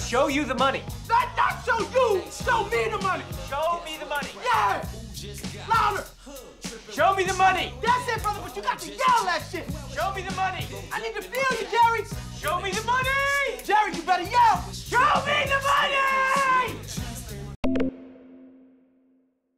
show you the money. Not show you! Show me the money! Show me the money. Yeah! Louder! Show me the money. That's it, brother, but you got to yell that shit. Show me the money. I need to feel you, Jerry. Show me the money.